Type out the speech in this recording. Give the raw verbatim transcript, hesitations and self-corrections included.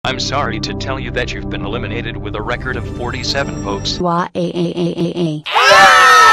I'm sorry to tell you that you've been eliminated with a record of forty-seven votes. Wah, eh, eh, eh, eh, eh.